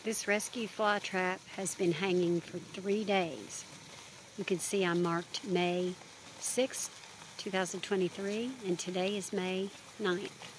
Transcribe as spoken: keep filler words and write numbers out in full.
This rescue fly trap has been hanging for three days. You can see I marked May sixth, two thousand twenty-three, and today is May ninth.